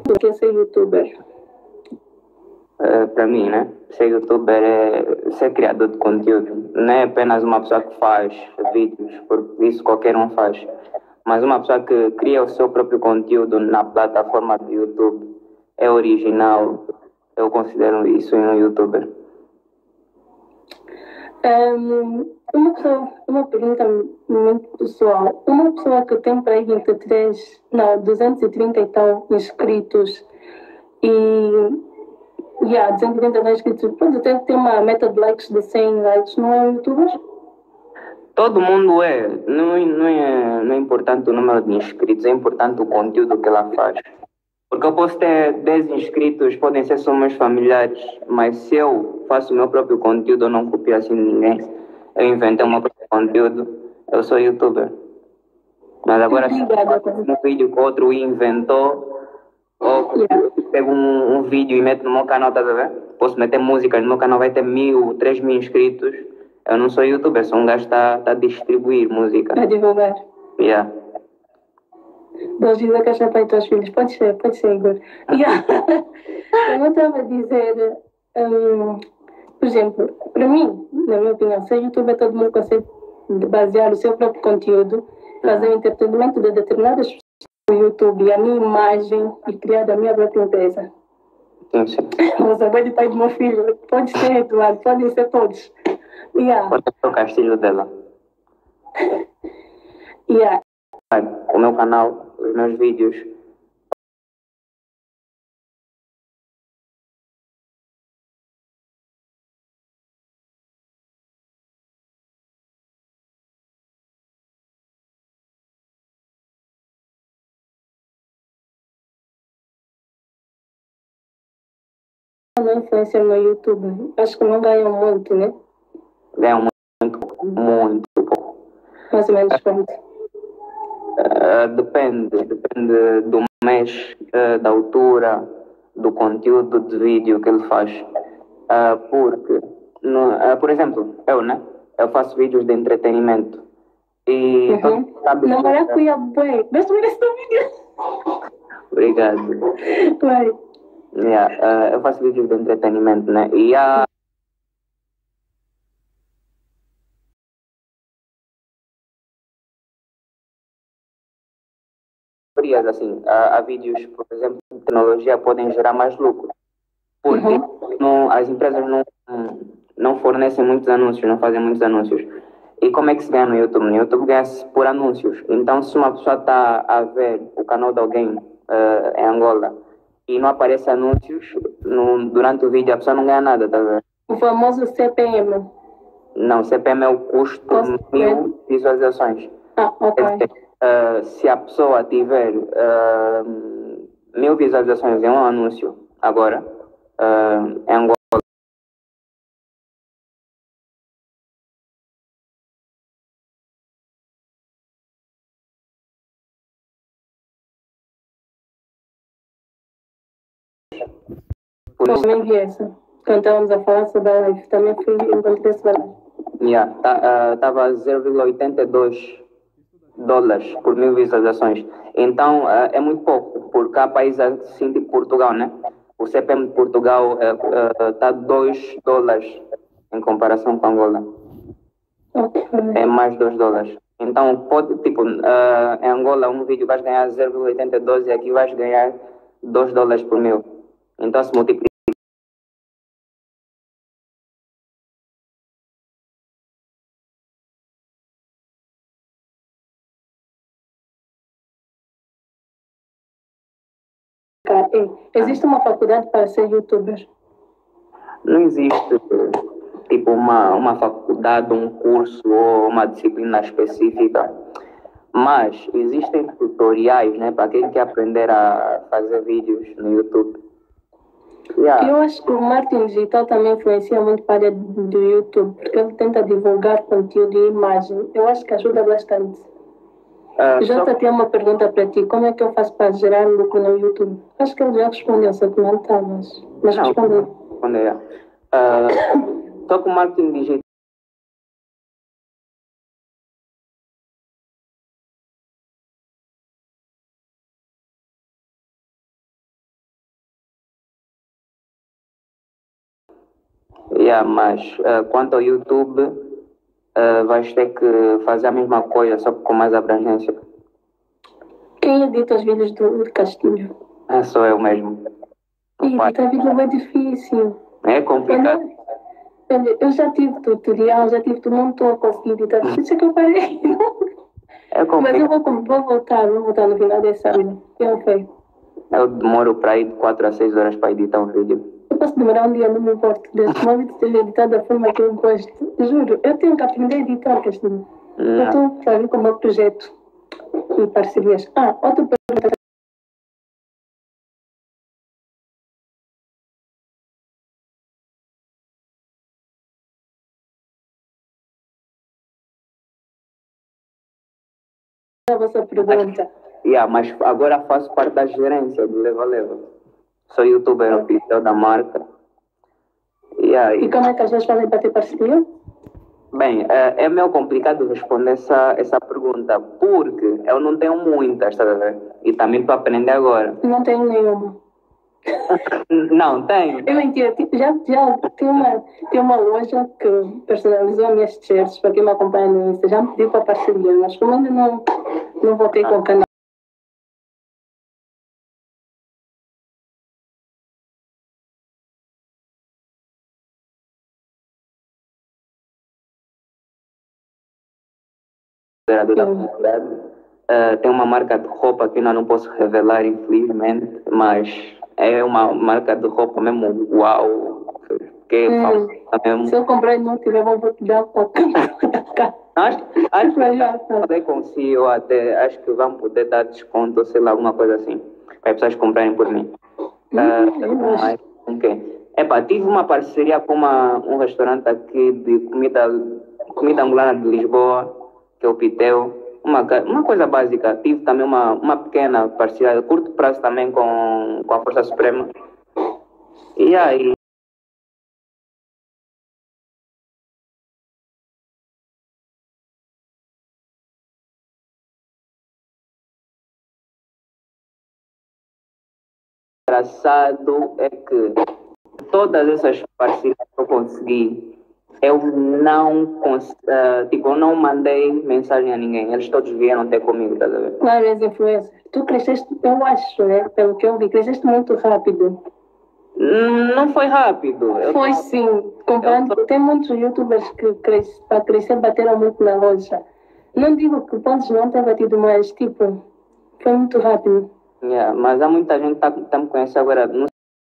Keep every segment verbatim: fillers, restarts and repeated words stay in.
do que ser youtuber? Uh, para mim, né? Ser youtuber é ser criador de conteúdo. Não é apenas uma pessoa que faz vídeos, porque isso qualquer um faz. Mas uma pessoa que cria o seu próprio conteúdo na plataforma do YouTube é original. Eu considero isso um youtuber. Um, uma, pessoa, uma pergunta muito pessoal. Uma pessoa que tem para aí vinte e três, não, duzentos e trinta e tal inscritos e. Yeah, duzentos e trinta mais inscritos. Pode ter, ter uma meta de likes de cem likes, não é um youtuber? Todo mundo é. Não, é- não, é, não é importante o número de inscritos, é importante o conteúdo que ela faz. Porque eu posso ter dez inscritos, podem ser só meus familiares, mas se eu faço o meu próprio conteúdo, eu não copio assim de ninguém, eu inventei o meu próprio conteúdo, eu sou youtuber. Mas agora, se eu Obrigada. faço um vídeo que outro inventou, ou Yeah. eu pego um, um vídeo e meto no meu canal, estás a ver? Posso meter música, no meu canal vai ter mil, três mil inscritos. Eu não sou youtuber, sou um gajo que está tá a distribuir música. A divulgar. Yeah. Dois dias a caixa para os teus filhos. Pode ser, pode ser, Igor. Yeah. Eu não estava a dizer, um, por exemplo, para mim, na minha opinião, ser youtuber, todo mundo consegue basear o seu próprio conteúdo, fazer o entretenimento de determinadas pessoas no YouTube e a minha imagem e criar a minha própria empresa. Sim, sim. Os avós de pai do meu filho, pode ser, Eduardo, podem ser todos. Yeah. Pode ser o castilho dela. Yeah. O meu canal, os meus vídeos. Uma influencer no YouTube, acho que não ganham muito, né? Ganham muito, muito pouco. Mais ou menos quanto? Uh, depende, depende do mês, uh, da altura, do conteúdo de vídeo que ele faz. Uh, porque, no, uh, por exemplo, eu, né? Eu faço vídeos de entretenimento. E Uhum. todo mundo sabe Não, que... maracuia, bem. Deixa eu ver esse vídeo. Obrigado. Vai. Yeah, uh, eu faço vídeos de entretenimento, né? E há teorias, assim, há, há vídeos, por exemplo, de tecnologia podem gerar mais lucro. Porque Uhum. não, as empresas não, não fornecem muitos anúncios, não fazem muitos anúncios. E como é que se ganha no YouTube? No YouTube ganha-se por anúncios. Então, se uma pessoa está a ver o canal de alguém eh, em Angola e não aparece anúncios, no, durante o vídeo a pessoa não ganha nada, tá vendo? O famoso C P M. Não, C P M é o custo Posso de mil visualizações. Ah, ok. Quer dizer, eh, se a pessoa tiver eh, mil visualizações em um anúncio, agora, eh, em Angola, por Eu também vi essa. Quando estávamos a falar sobre a live, também fui encontrei esse valor. yeah, estava zero vírgula oitenta e dois dólares por mil visualizações. Então, uh, é muito pouco, porque há países assim tipo Portugal, né? O C P M de Portugal está uh, uh, dois dólares em comparação com Angola. Ok. É mais dois dólares. Então, pode, tipo, uh, em Angola um vídeo vais ganhar zero vírgula oitenta e dois e aqui vais ganhar dois dólares por mil. Então, se multiplica. É, existe uma faculdade para ser youtuber? Não existe tipo uma, uma faculdade, um curso ou uma disciplina específica, mas existem tutoriais, né, para quem quer aprender a fazer vídeos no YouTube. Yeah. Eu acho que o marketing digital também influencia muito para a área do YouTube, porque ele tenta divulgar conteúdo e imagem. Eu acho que ajuda bastante. Uh, Já só... tenho uma pergunta para ti. Como é que eu faço para gerar lucro no YouTube? Acho que ele já respondeu, só que não está, mas, mas Não, respondeu. respondeu. Uh, só que o marketing digital Yeah, mas uh, quanto ao YouTube, uh, vais ter que fazer a mesma coisa, só que com mais abrangência. Quem edita os vídeos do, do Castilho? É só eu mesmo. E editar vídeo é bem difícil. É complicado. Eu, eu, eu já tive tutorial, já tive tudo, não estou a conseguir editar. Por isso é que eu parei. É complicado. Mas eu vou, vou voltar, vou voltar no final dessa vida. Eu sei. Eu demoro para ir de quatro a seis horas para editar um vídeo. Eu posso demorar um dia, não me importo. Desde que o vídeo esteja editado da forma que eu gosto. Juro, eu tenho que aprender a editar, Castilho. Eu estou a ver com o meu projeto e parcerias. Ah, outra pergunta. A vossa pergunta. Yeah, mas agora faço parte da gerência do Leva Leva. Sou youtuber oficial da marca. Yeah, e como é que as pessoas fazem para ter parceria? Bem, é, é meio complicado responder essa, essa pergunta, porque eu não tenho muitas, tá a ver? E também estou a aprender agora. Não tenho nenhuma. Não, tenho. Eu mentira, tipo, já, já tem, uma, tem uma loja que personalizou as minhas t-shirts, para quem me acompanha no Insta, já me pediu para parceria, mas como ainda não, não voltei com o canal. Da comunidade. Uh, tem uma marca de roupa que eu ainda não posso revelar, infelizmente, mas é uma marca de roupa mesmo uau. Que é hum, mesmo. Se eu comprar e não tiver, eu vou te dar para cá. Acho, acho que já poder conseguir, ou até acho que vão poder dar desconto, sei lá, alguma coisa assim, para as pessoas comprarem por mim. Hum, uh, mas, okay. Epa, tive uma parceria com uma, um restaurante aqui de comida, comida angolana de Lisboa, que é o Pitel. Uma, uma coisa básica. Tive também uma, uma pequena parceria de curto prazo também com, com a Força Suprema. E aí. O engraçado é que todas essas parcerias que eu consegui, eu não, uh, tipo, eu não mandei mensagem a ninguém. Eles todos vieram ter comigo, tá vendo? Claro, as influências. Tu cresceste, eu acho, né? Pelo que eu vi, cresceste muito rápido. Não foi rápido. Eu foi tô... sim. Comparando, tô... Tem muitos youtubers que cres... para crescer bateram muito na loja. Não digo que podes não ter batido, mas tipo, foi muito rápido. Yeah, mas há muita gente que está tá me conhecendo agora. Não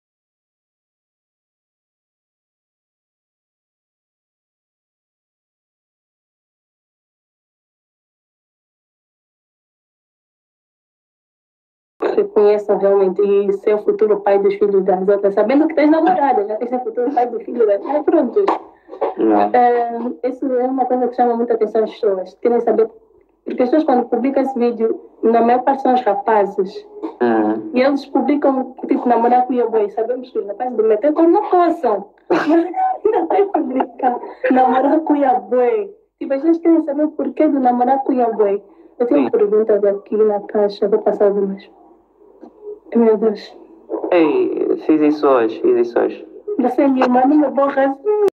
reconheçam realmente e ser o futuro pai dos filhos das outras, sabendo que tens namorada, já tens o futuro pai do filho das outras. Pronto. Uh, isso é uma coisa que chama muita atenção às pessoas. Querem saber, porque as pessoas quando publicam esse vídeo, na maior parte são os rapazes. Uhum. E eles publicam, tipo, namorar com o Yaboi. Sabemos que os rapazes de meter como não possam. Mas ainda vai publicar namorar com o Yaboi. Tipo, as pessoas querem saber o porquê de namorar com o Yaboi. Eu tenho perguntas aqui na caixa, vou passar algumas. Meu Deus. Ei, fiz isso hoje, fiz isso hoje. Você é minha irmã, não me borra assim.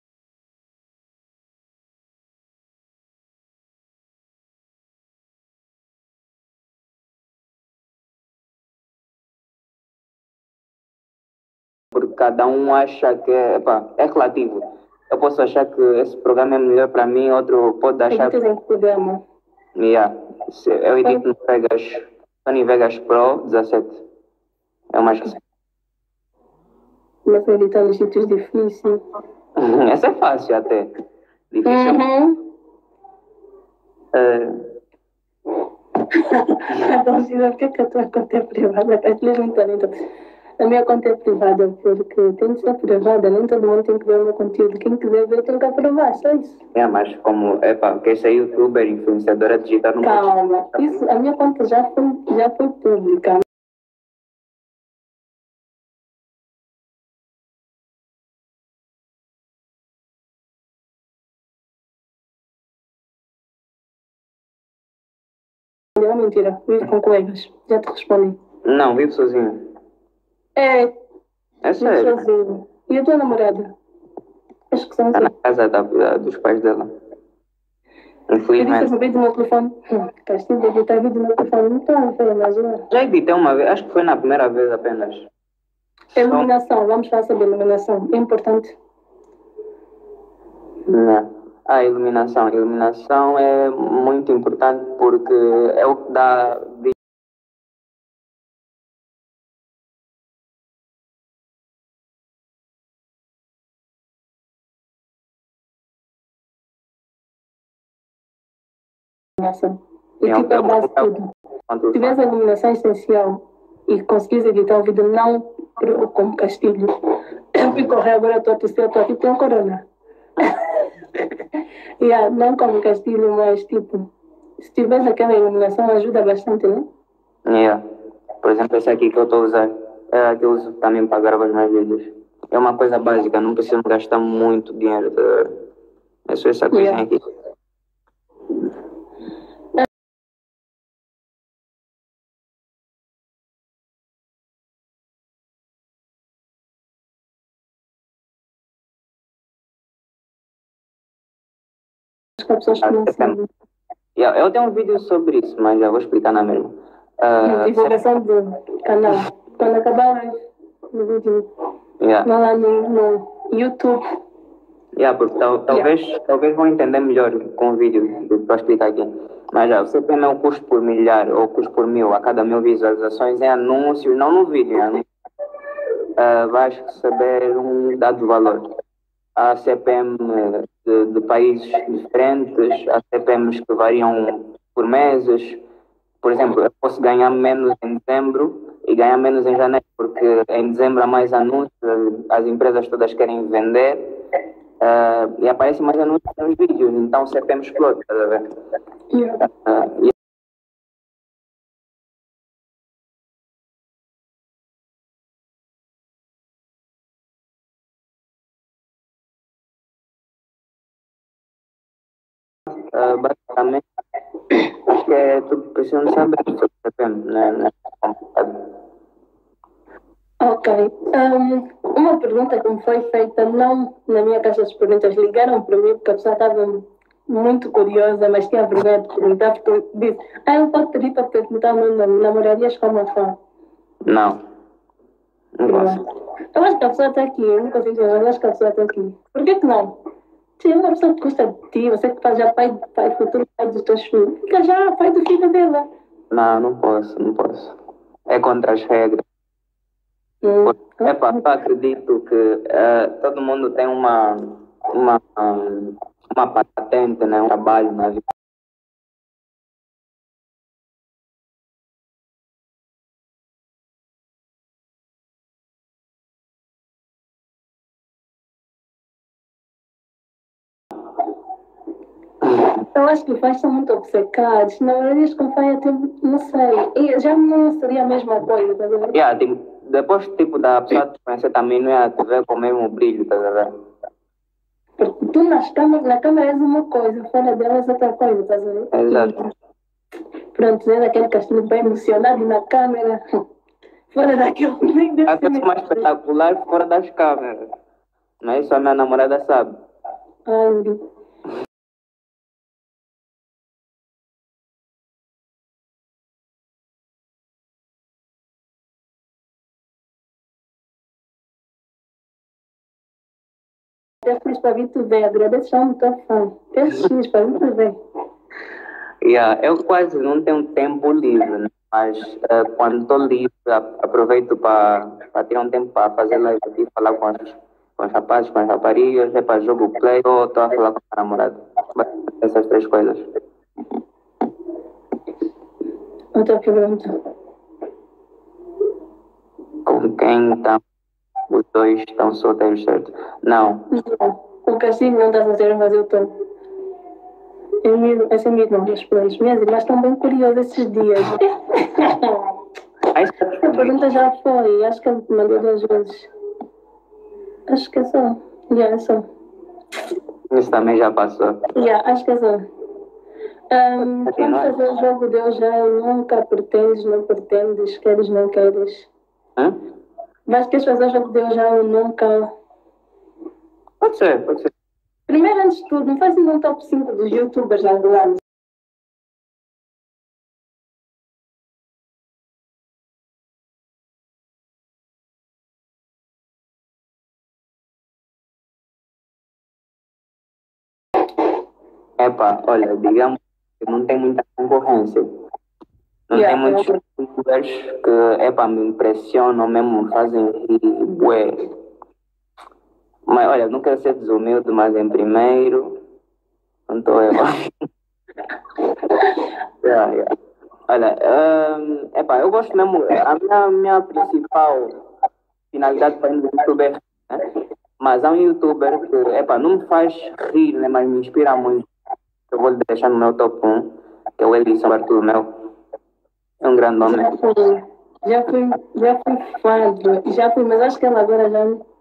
Porque cada um acha que é, epa, é relativo. Eu posso achar que esse programa é melhor para mim, outro pode achar. Editas em que programa? Yeah. Eu edito no Vegas, Sony Vegas Pro dezassete. É o mais recente. Mas editar nos sítios difíceis. Essa é fácil até. Difícil. Uhum. Uh... Então, por que que a tua conta é privada? Partilhas muito talento. A minha conta é privada porque tem de ser privada, nem todo mundo tem que ver o meu conteúdo. Quem quiser ver tem que aprovar, só isso. É, mas como, epa, quer ser youtuber, influenciadora digital, não Calma, pode... isso, a minha conta já foi, já foi pública. Não, mentira, vivo com colegas, já te respondi. Não, vivo sozinho. É, é sério? Sozinho. E a tua namorada? Acho que são Está assim. na casa da, da- dos pais dela. Eu disse Infelizmente. esse vídeo no meu telefone. Hum, Castilho de editar vídeo no meu telefone. Não estou a ver, mas não. Já editei uma vez, acho que foi na primeira vez apenas. Só- Iluminação, vamos falar sobre iluminação. É importante. Não. A iluminação. A iluminação é muito importante porque é o que dá Iluminação. E É, tipo, é é a base de é tudo. quanto Se tiveres a iluminação essencial e conseguires editar o vídeo, não pro- como Castilho. Eu fui correr agora, estou a tossir, estou aqui, tem um corona. Yeah, não como Castilho, mas tipo, se tiveres aquela iluminação, ajuda bastante, né? Yeah. Por exemplo, esse aqui que eu estou a usar, é a que eu uso também para gravar os meus vídeos. É uma coisa básica, não preciso gastar muito dinheiro. Tá? É só essa coisinha Yeah. aqui. Acho que há pessoas que não sabem. Yeah, eu tenho um vídeo sobre isso, mas já vou explicar na mesma. Ah, Divulgação do canal. Quando acabar o vídeo, yeah. vai lá no, no YouTube. Yeah, porque tal, talvez, talvez vão entender melhor com o vídeo do que para explicar aqui. Mas já, o C P M é o custo por milhar ou custo por mil a cada mil visualizações, é anúncios, não no vídeo, é anúncio. Ah, vais receber um dado valor. Há C P M de, de países diferentes, há C P Ms que variam por meses. Por exemplo, eu posso ganhar menos em dezembro e ganhar menos em janeiro, porque em dezembro há mais anúncios, as empresas todas querem vender uh, e aparecem mais anúncios nos vídeos, então o C P M explode, estás a ver? Yeah. Uh, e uh, basicamente, acho que é tudo que precisam saber sobre o C P M, né? Não é complicado. Ok. Um, uma pergunta que me foi feita, não na minha caixa de perguntas, ligaram para mim porque a pessoa estava muito curiosa, mas tinha vergonha de perguntar, porque eu disse, ah, eu posso pedir para perguntar o meu nome, namorarias com uma fã? Não, não posso. Eu acho que a pessoa está aqui, eu não consigo dizer, mas eu acho que a pessoa está aqui. Por que que não? Se é uma pessoa que gosta de ti, você que faz já pai, pai, futuro pai dos teus filhos, fica já pai do filho dela. Não, não posso, não posso. É contra as regras. Hum. Epa, eu acredito que eh, todo mundo tem uma, uma, um, uma patente, né? Um trabalho na vida. Eu acho que os pais são muito obcecados. Na verdade, eles confiem até, não sei. E já não seria a mesma coisa, tá vendo? Yeah, tipo, depois tipo, da pessoa te conhecer também não ia te ver com o mesmo brilho, tá vendo? Porque tu nas câmeras, na câmera és uma coisa, fora dela és outra coisa, tá vendo? Exato. Pronto, é daquele castilho bem emocionado na câmera. Fora daquele nem deve A ser pessoa mais espetacular fora das câmeras. Mas isso a minha namorada sabe. Ai, Deus fiz para vir tu ver, agradeço já muito a fã. Deus fiz para vir tu ver. Yeah, eu quase não tenho tempo livre, né? Mas eh, quando estou livre, a- aproveito para ter um tempo para fazer live aqui, falar com os, com os rapazes, com as raparigas, é para jogo play, ou estou a falar com a namorada. Essas três coisas. Outra pergunta. Com quem estão os dois estão solteiros, certo? Não. O castilho não está solteiro, mas eu estou. Eu mesmo, essa é minha irmã, meus pais. Minhas irmãs estão bem curiosas esses dias. Aí está A pergunta já foi, acho que ele mandou duas vezes. Acho que é só. Yeah, é só. Isso também já passou. Yeah, acho que é só. Um, vamos fazer o jogo de hoje já. Nunca pretendes, não pretendes, queres, não queres. Hã? Mas queres fazer o jogo de hoje já ou nunca? Pode ser, pode ser. Primeiro, antes de tudo, me faz um top cinco dos youtubers angolanos. Epa, olha, digamos que não tem muita concorrência. Não Yeah, tem muitos yeah. youtubers que, epa, me impressionam mesmo, fazem rir, bué. Mas olha, não quero ser desumilde, mas em primeiro, não estou eu. Yeah, yeah. Olha, hum, epá, eu gosto mesmo, a minha, minha principal finalidade para ir no youtuber, né? Mas há um youtuber que, epá, não me faz rir, né, mas me inspira muito. Eu vou lhe deixar no meu top um, que é o Elison Bartolomeu. É um grande homem. Já fui, já fui, já fui fã, do- já fui, mas acho que ela agora já não.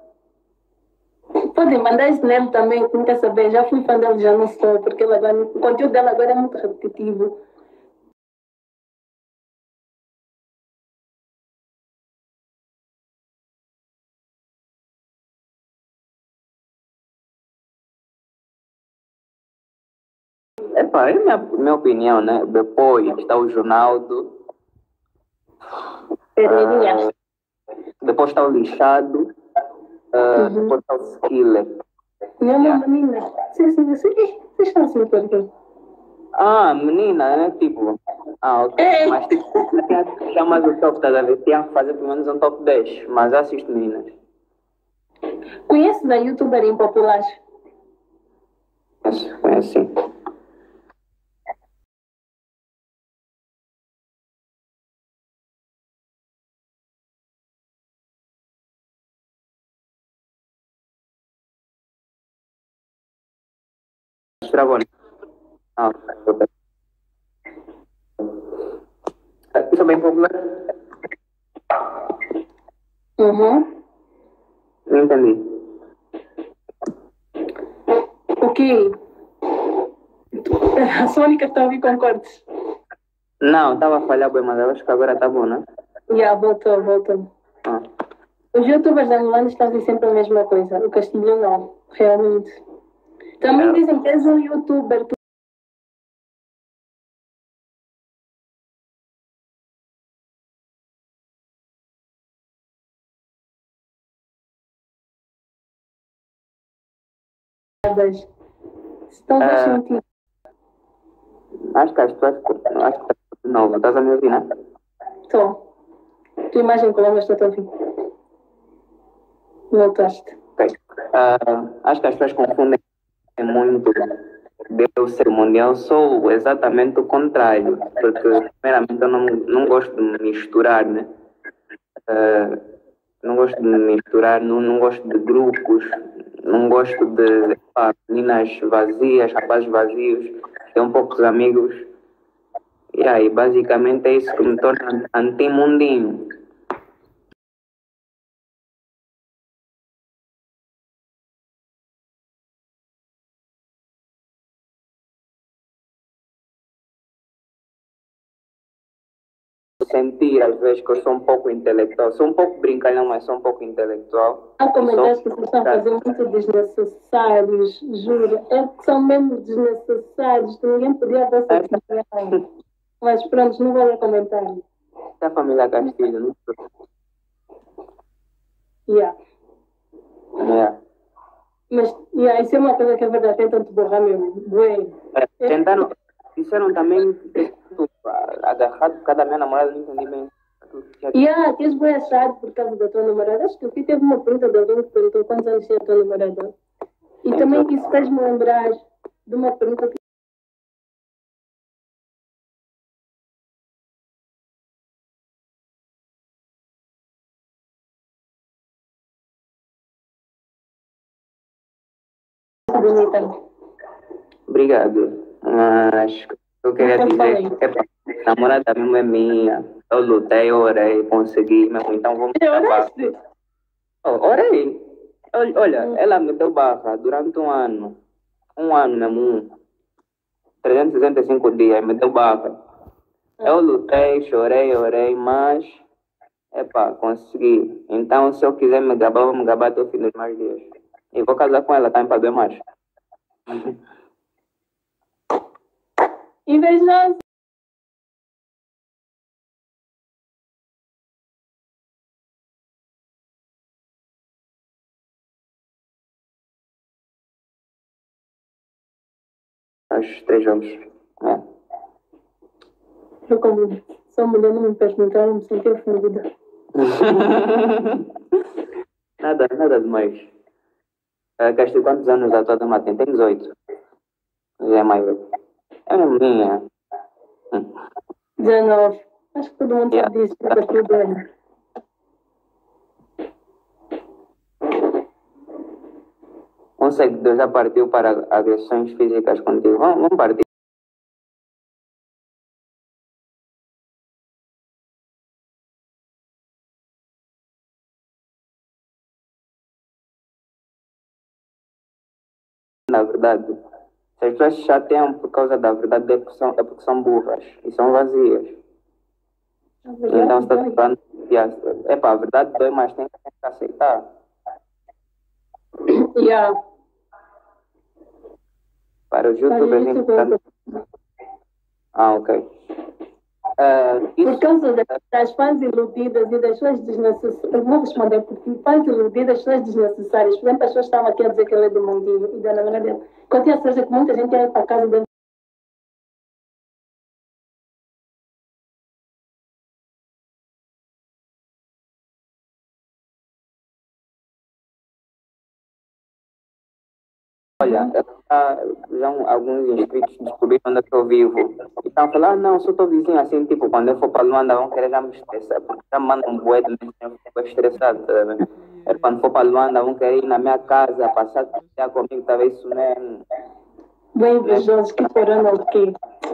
Podem mandar isso nele também, que não quer saber. Já fui fã dele, já não sou, porque ela agora, o conteúdo dela agora é muito repetitivo. Epá, é a minha, minha opinião, né? Depois está o Ronaldo, Pereirinha. depois está o Lixado, ah, Uhum. depois está o Skiller. Não é uma menina. Vocês, vocês, vocês estão assim por quê? Ah, menina, né? Tipo, ah, ok. É. Mas tipo, já mais o top, tá a ver? Tinha que fazer pelo menos um top dez, mas eu assisto meninas. Conheces a youtuber impopular? Conheço, conheço sim. Estravone. Ah, ok, ok. Isso é bem popular? Uhum. Não entendi. O quê? A Sônica está a ouvir concordes. Não, estava a falhar bem, mas eu acho que agora tá bom, né? Já, voltou, voltou. Ah. Os youtubers angolanos fazem sempre a mesma coisa. O Castilho não, realmente. Também É. dizem que és um youtuber. Estão Ah. faz sentido. Acho que as pessoas. Acho que de novo, estás a me ouvir, né? Estou. Tua imagem com longas estou a ouvir. Voltaste. Ok. Ah, acho que as pessoas confundem muito de eu ser mundial, sou exatamente o contrário, porque primeiramente eu não, não gosto de me misturar, né? Ah, não gosto de me misturar, não, não gosto de grupos, não gosto de pá, meninas vazias, rapazes vazios, tenho poucos amigos. E aí, basicamente é isso que me torna anti-mundinho. Sentir às vezes que eu sou um pouco intelectual, sou um pouco brincalhão, mas sou um pouco intelectual. Há E comentários sou- que vocês estão a fazer muito desnecessários, juro. É que são mesmo desnecessários, que ninguém podia a vossa opinião. Mas pronto, não vou ler comentário. da família Castilho, não Yeah. é. Mas yeah, isso é uma coisa que é verdade, tentam te borrar mesmo. Bué. É, tentaram, disseram também que tu, agarrado por causa da minha namorada, não entendi bem. Yeah, que és bué achado por causa da tua namorada. Acho que eu vi, teve uma pergunta de alguém que perguntou quantos anos tinha a tua namorada. E também isso fez-me lembrar de uma pergunta que bonita. Obrigado. Mas o que eu queria Não dizer falei. é que a namorada mesmo é minha. Eu lutei, eu orei, consegui mesmo, então vamos Eu acabar. oraste? Oh, orei. Ol- Olha, ela me deu barra durante um ano. Um ano mesmo, um. trezentos e sessenta e cinco dias, me deu barra. Eu lutei, chorei, orei, mas, epá, consegui. Então, se eu quiser me gabar, vou me gabar até o fim dos meus dias. E vou casar com ela também para doer mais. Invejoso. Acho três jogos. É. Eu como sou mulher, não me perguntar, não me senti ofendida. Nada, nada demais. Uh, Castro, quantos anos a tua dama tem? Tem dezoito. Já é maior. É uma minha. Hum. dezenove. Acho que todo mundo Yeah. sabe disso, a partir do ano. Um seguidor já partiu para agressões físicas contigo. Vamos, vamos partir. Na verdade, se as pessoas se chateiam por causa da verdade, é porque são, é porque são burras e são vazias. A verdade, Então, se está dói. falando. É pá, a verdade dói, mas tem que aceitar. Yeah. Para os Olha, youtubers isso importantes. Ah, ok. Uh, Por isso, causa das, das fãs iludidas e das pessoas desnecessárias. Eu vou responder por ti. Fãs iludidas, pessoas desnecessárias. Por exemplo, as pessoas estavam aqui a dizer que ele é do mundinho. E da na verdade, quando tinha certeza que muita gente ia ir para casa dele. olha, já, já um- alguns inscritos descobriram onde é que eu vivo. E estão a falar, ah, não, sou teu vizinho, assim, tipo, quando eu for para Luanda vão querer já me estressar, porque já me mandam um bué de mensagem, eu fico estressado, tá vendo? É, quando for para Luanda vão querer ir na minha casa, passar o dia comigo, talvez isso mesmo. Bem invejosos que foram o quê?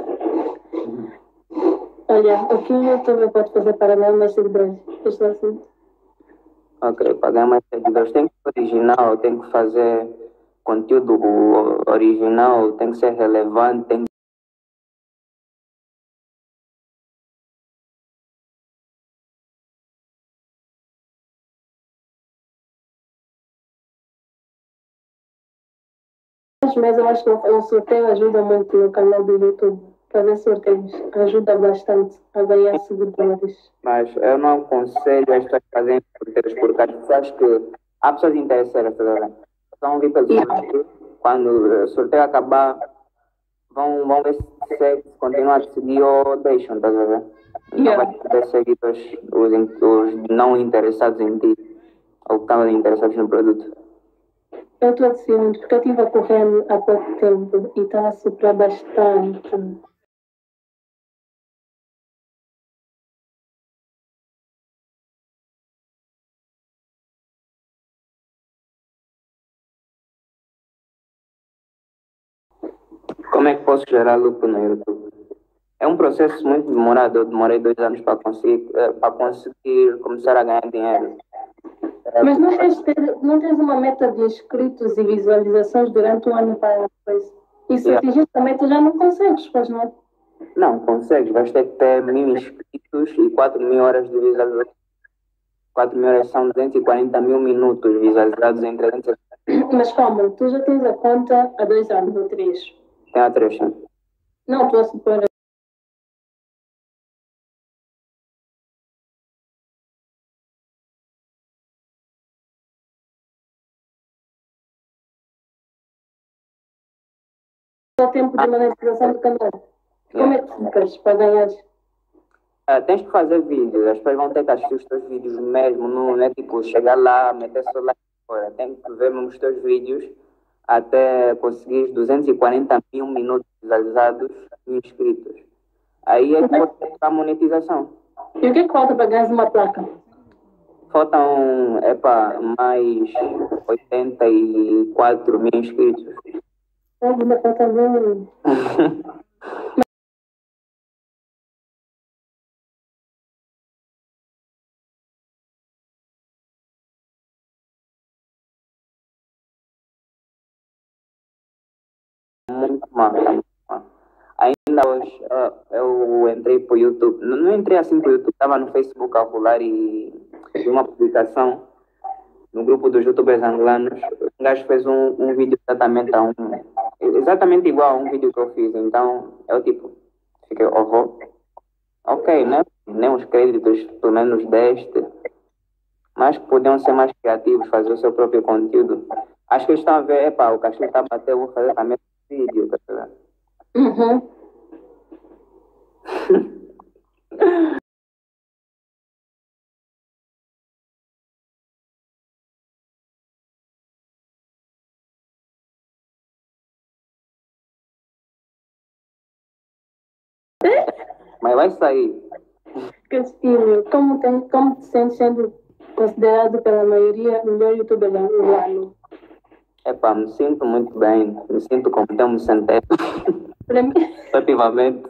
Olha, o que o YouTube pode fazer para ganhar mais seguidores? Estou assim. Ok, para ganhar mais seguidores tem que ser original, tem que fazer conteúdo original, tem que ser relevante, tem Mas eu acho que o sorteio ajuda muito no canal do YouTube. Fazer sorteios ajuda bastante a ganhar seguidores. Mas eu não aconselho as pessoas a fazerem sorteios porque as pessoas que. Há pessoas interessadas, tá vendo? Então vir pelo sorteio, quando o sorteio acabar, vão, vão ver se, se continuam a te seguir ou deixam, tá vendo? Não Yeah. vai ter seguidores os, in- os não interessados em ti ou que estavam interessados no produto. Eu estou assim muito, porque eu estive a correr há pouco tempo e estava a soprar bastante. Como é que posso gerar lucro no YouTube? É um processo muito demorado. Eu demorei dois anos para conseguir, eh, para conseguir começar a ganhar dinheiro. Mas não tens, ter, não tens uma meta de inscritos e visualizações durante um ano para depois. E se Yeah. atingir essa meta já não consegues, pois não? Não, consegues. Vais ter que ter mil inscritos e quatro mil horas de visualização. quatro mil horas são duzentos e quarenta mil minutos visualizados em trezentos. Mas calma, tu já tens a conta há dois anos ou três. Tem a três, sim. Não, estou a supor. O tempo de monetização do canal. Como é que ficas para ganhar? Ah, tens que fazer vídeos. As pessoas vão ter que assistir os teus vídeos mesmo. Não é tipo chegar lá, meter só lá fora. Tem que ver mesmo os teus vídeos até conseguir duzentos e quarenta mil minutos visualizados e inscritos. Aí é que pode ter a monetização. E o que é que falta para ganhar uma placa? Faltam, epa, mais oitenta e quatro mil inscritos. Ainda falta muito. Muito mal, tá muito mal. Ainda hoje ah, eu entrei para o YouTube. Não, não entrei assim para o YouTube, estava no Facebook a rolar e vi uma publicação no grupo dos youtubers angolanos, um gajo fez um, um vídeo exatamente a um, exatamente igual a um vídeo que eu fiz. Então, eu tipo, fiquei, oh, vou, ok, né? Nem os créditos, pelo menos deste, mas podiam ser mais criativos, fazer o seu próprio conteúdo. Acho que eles estão a ver, epá, o Castilho está a bater, eu vou fazer também esse vídeo, tá vendo? Uhum. Mas vai sair. Castilho, como, tem, como te sentes sendo considerado pela maioria o melhor youtuber do ano? Epá, me sinto muito bem, me sinto como tenho me sentei, Para mim, efetivamente.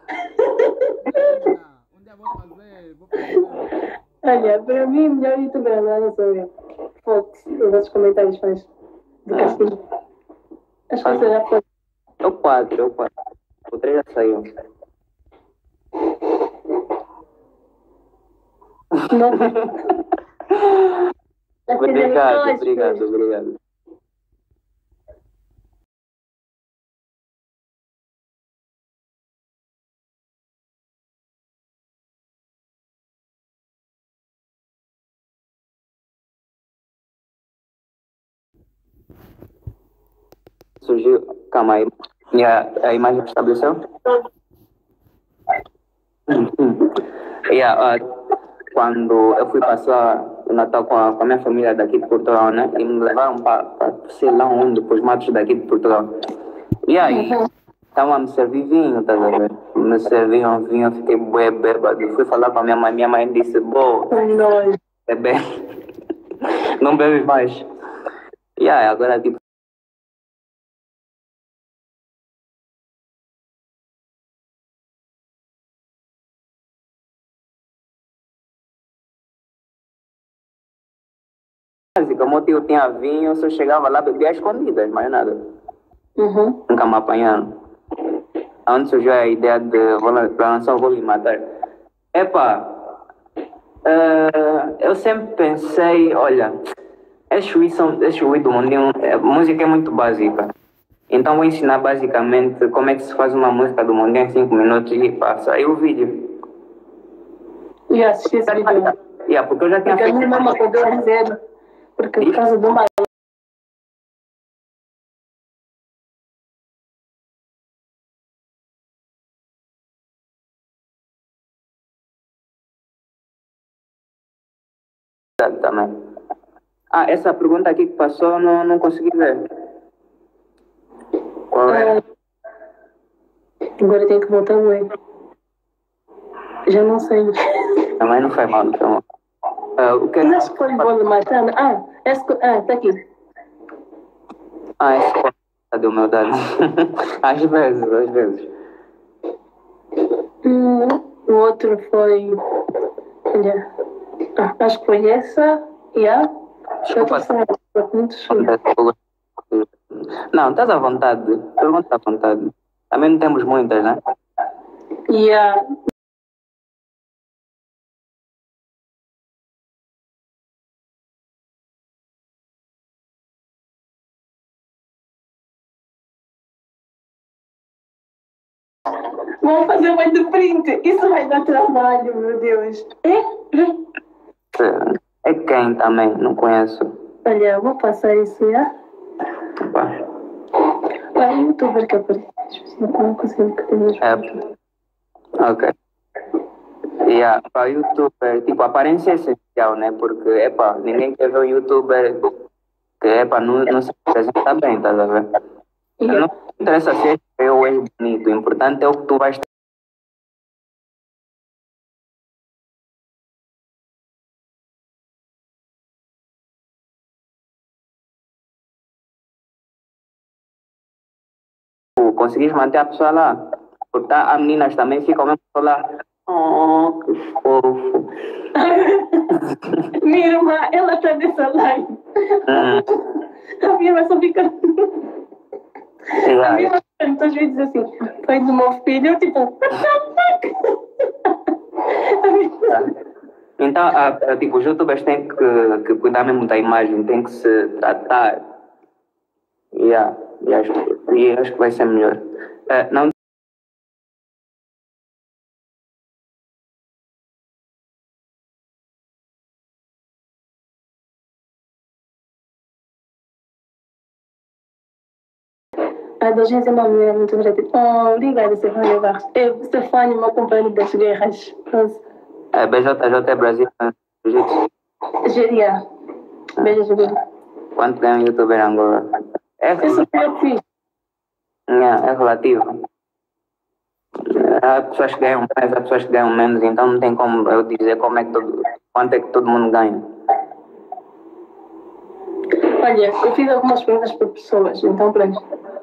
Um dia vou fazer, vou fazer. olha, para mim o melhor youtuber do ano sou eu. Fox, os outros comentários fãs de Castilho. Acho que você já foi. Eu quatro, eu quatro. O três já saiu. Não. Obrigado, obrigado, obrigado. Surgiu, calma aí. E a, a imagem estabeleceu? Yeah, uh, quando eu fui passar o Natal com a, com a minha família daqui de Portugal, né? E me levaram para sei lá onde, para os matos daqui de Portugal. E aí, estavam a me servir vinho, tá vendo? Me serviam vinho, eu fiquei bué bêbado. Fui falar com a minha mãe, minha mãe disse, boa, Não. bebê, não bebe mais. E aí, agora tipo, como eu tinha vinho, eu só chegava lá, bebia escondidas, mais nada. Uhum. Nunca me apanharam. Onde surgiu a ideia de vou lan- pra lançar o Vou Lhe Matar? Epá, eh, eu sempre pensei, olha, esses ruídos são, esses ruídos do mundinho, a música é muito básica. Então vou ensinar basicamente como é que se faz uma música do mundinho em cinco minutos e passa aí o vídeo. E assisti esse vídeo. Yeah, porque eu já tinha Porque a minha feito. mãe acordou a dizer, porque por causa do mal. Também. Ah, essa pergunta aqui que passou não, não consegui ver. Qual é? Ah, agora tem que voltar o E. Já não sei. Também não foi mal, não foi mal. Ah, o que é Mas acho que foi bom de matar. Ah, esse, ah, tá aqui. Ah, esse foi de humildade. Às vezes, às vezes. Hum, o outro foi. Olha. Ah, acho que foi essa. Yeah. Eu tô sem muito chulo. Não, estás à vontade. Pergunta à vontade. Também não temos muitas, né? Yeah. Vamos fazer muito print. Isso vai dar trabalho, meu Deus. É? É quem também? Não conheço. Olha, vou passar isso, já. Pá. Olha, o youtuber que aparece. Não consigo que tenha É. Ok. Yeah, para youtuber, tipo, a aparência é essencial, né? Porque, epá, ninguém quer ver um youtuber que, epá, não, não se apresenta bem, tá a ver? Yeah. Não interessa se é feio ou é bonito, o importante é o que tu vais conseguires manter a pessoa lá. Porque tá, as meninas também ficam mesmo lá. Oh, que fofo. Minha irmã, ela tá nessa live. Hum. A minha irmã só fica. A minha Yeah. irmã muitas vezes assim, foi do meu filho, eu tipo, what the fuck? A minha irmã- Então, a, a, tipo, os youtubers têm que, que cuidar mesmo da imagem, têm que se tratar. Yeah, e acho, e acho que vai ser melhor. Uh, não. A Dolgência é uma mulher muito grata. Oh, obrigada, Stefania Barros. É, Stefania, meu companheiro das guerras. É, B J J Brasil, Jiu-Jitsu. Geria. Beijo, Geria. Quanto ganha um youtuber em Angola? É, Eu sou fixe. é, é relativo. Há pessoas que ganham mais, há pessoas que ganham menos, então não tem como eu dizer como é que todo, quanto é que todo mundo ganha. Olha, eu fiz algumas perguntas para pessoas, então pronto.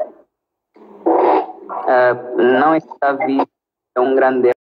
Uh, não está vivo, é um grande erro.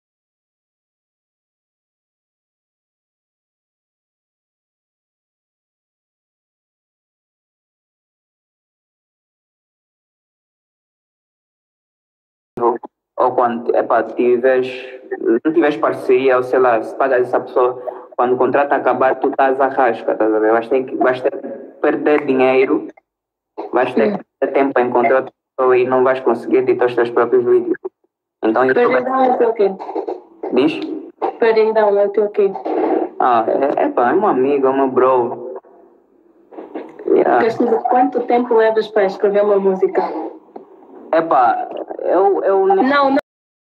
Ou quando epá, tiveres, não tiveres parceria, ou sei lá, se pagas essa pessoa, quando o contrato acabar, tu estás à rasca, estás a ver? Vais ter que, vais ter que perder dinheiro, vais ter que ter tempo para encontrar outra pessoa e não vais conseguir editar os teus próprios vídeos. Então, YouTube... Perdão, é o teu quê? Diz? Perdão, é o teu quê? Ah, é, epá, é um amigo, é um bro. Yeah. Castilho, quanto tempo levas para escrever uma música? Epá, eu, eu... Não, não.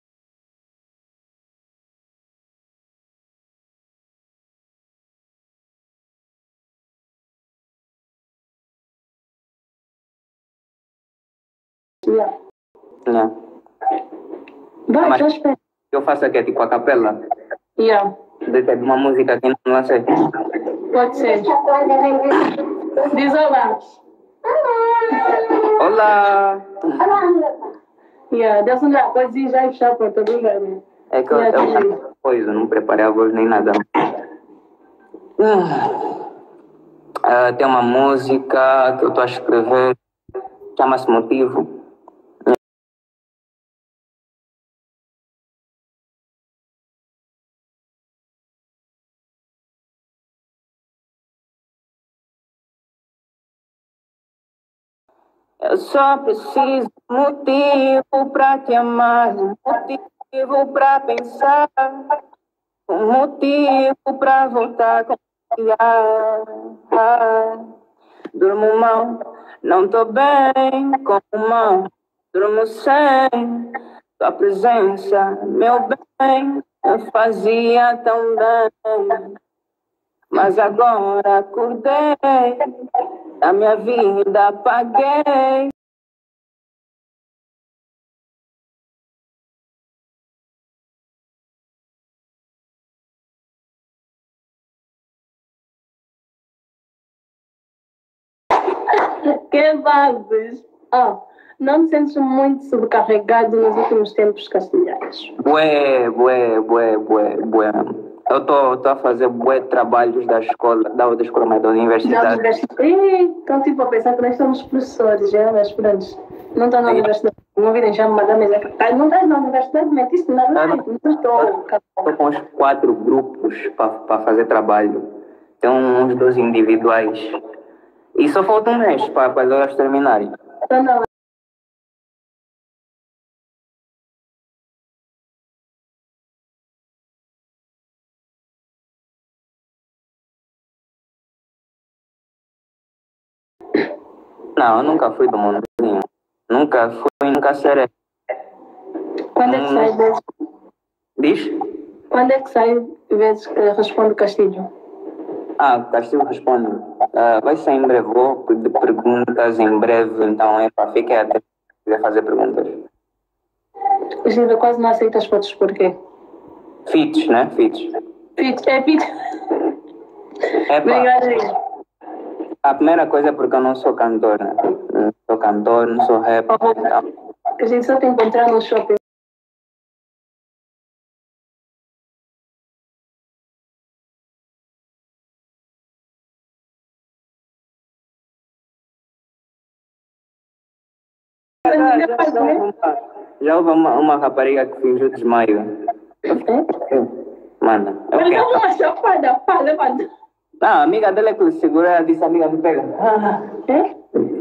Yeah. Yeah. Vai, Mas já espera. eu faço aqui, tipo, a capela. Yeah. De, de uma música que não lancei. Pode ser. Diz olá. Olá! Yeah, Deus não dá. Pode ir já e fechar a porta, obrigado. É que eu, Yeah, eu, eu coisa, não preparei a voz nem nada. Uh, tem uma música que eu estou a escrever, chama-se Motivo. Eu só preciso de motivo para te amar, um motivo para pensar, um motivo para voltar a confiar. Ah, durmo mal, não tô bem como mal, durmo sem tua presença, meu bem, eu fazia tão bem. Mas agora acordei, a minha vida apaguei. Que vibes! Ah, não te sentes muito sobrecarregado nos últimos tempos castelhanos? Bué, bué, bué, bué, bué. Eu estou a fazer bué trabalhos da escola, da, da escola, mas da Já universidade. universidade. Então, tipo, a pensar que nós somos professores, já, mas pronto. Não estou na Sim. universidade. Não virem já me mandar mensagem. Ah, não estás na universidade, metiste na live. Não estou. Estou com uns quatro grupos para fazer trabalho. Tem uns dois individuais. E só falta um mês para as horas terminarem. Estou na Não, eu nunca fui do mundinho. Nunca fui, nunca serei. Quando é que sai vezes? Diz? Quando é que sai vezes que responde Castilho? Ah, Castilho responde. Ah, vai ser em breve, vou de perguntas em breve, então é para ficar até se quiser fazer perguntas. Gilda, quase não aceita as fotos, porquê? Fits, né? Fits. Fit, é fit. É pá, Obrigada. a primeira coisa é porque eu não sou cantor, né? Não sou cantor, não sou rap, então. A gente só te encontrar no shopping. Já, já, já houve uma, já houve uma, uma rapariga que fingiu desmaio. É? Mano, é o Mas quê? não uma chapada, pá, levanta. Não, a amiga dela é que lhe segura, ela disse, amiga, me pega. Ah, É?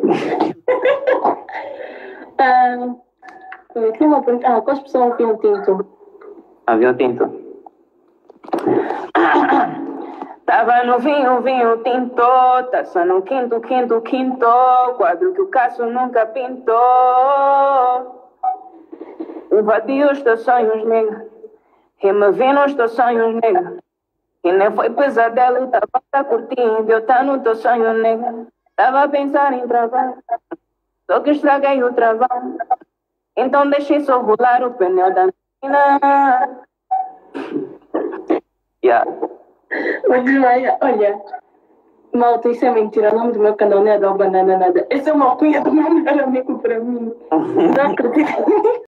Ah, eu tinha uma pergunta. Ah, quais pessoas são vinho tinto? avião tinto. Tava no vinho, vinho tinto, taça no quinto, quinto, quinto, quadro que o Cássio nunca pintou. Invadi os teus sonhos, nega, e me vi nos teus sonhos, nega, e nem foi pesadelo, tava a curtir, eu tá no teu sonho, nega, tava a pensar em travar, só que estraguei o travão, então deixei só rolar o pneu da menina. Yeah. Mas olha, olha, malta, isso é mentira. O nome do meu canal não é da Banana Nada. Essa é uma cunha do meu melhor amigo para mim. Não acredito.